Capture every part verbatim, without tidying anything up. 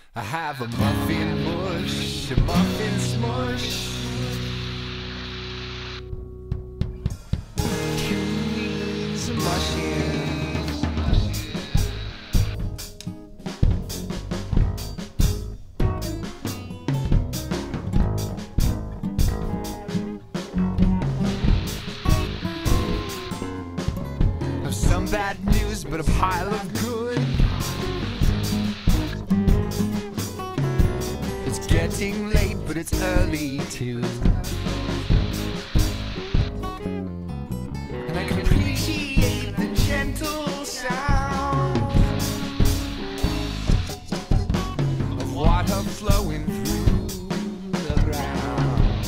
I have a muffin mush, a muffin smush. Cuties mushing. Some bad news, but a pile of good. It's getting late, but it's early too. And I can appreciate the gentle sound of water flowing through the ground.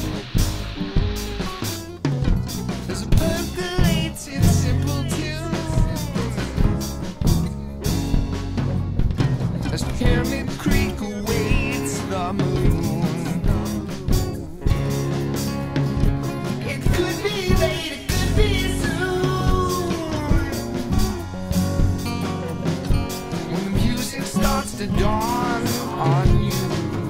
There's a percolates in simple tunes. As Pyramid Creek awaits the moon. It could be late, it could be soon. When the music starts to dawn on you.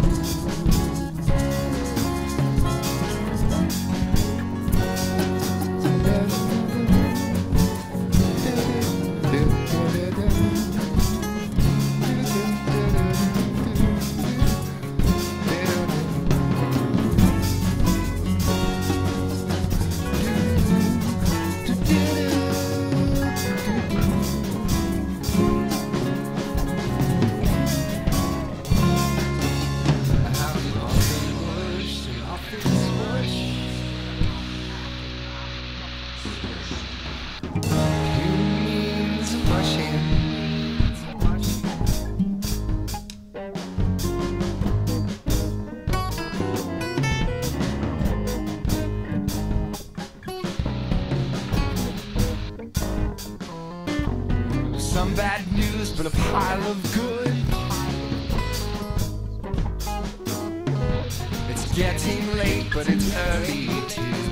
Some bad news, but a pile of good. It's getting late, but it's early too.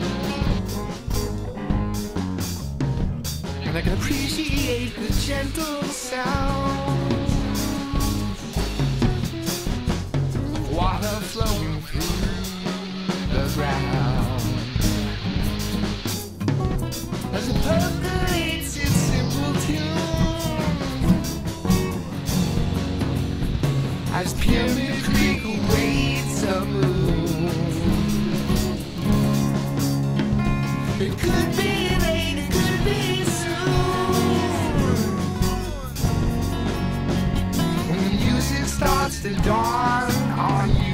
And I can appreciate the gentle sound of water flowing through the ground. As it percolates in simple tune. As Pyramid Creek awaits a moon. It could be late, it could be soon. When the music starts to dawn on you.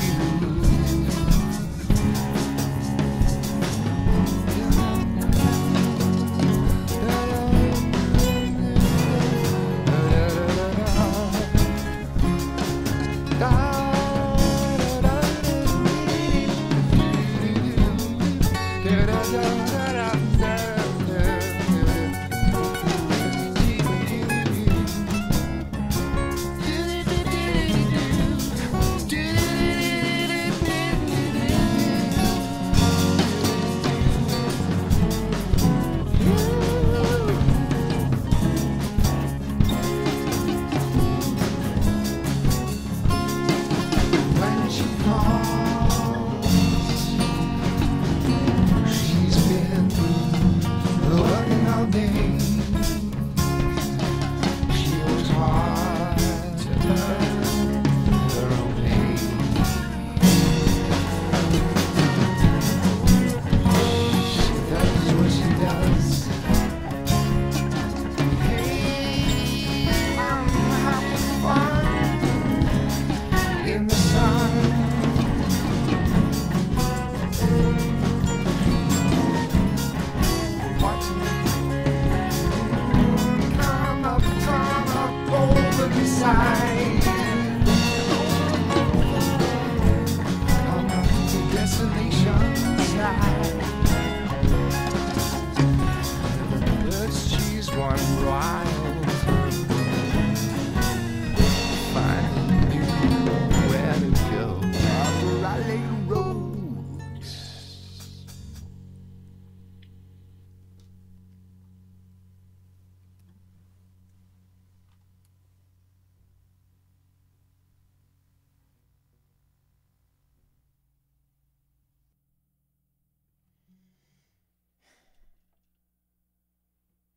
Side.